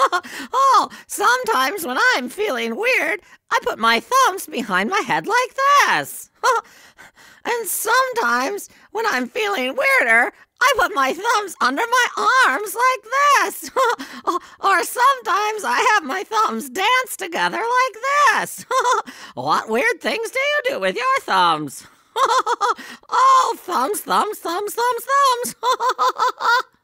Oh, sometimes when I'm feeling weird, I put my thumbs behind my head like this. And sometimes when I'm feeling weirder, I put my thumbs under my arms like this. Or sometimes I have my thumbs dance together like this. What weird things do you do with your thumbs? Oh, thumbs, thumbs, thumbs, thumbs, thumbs.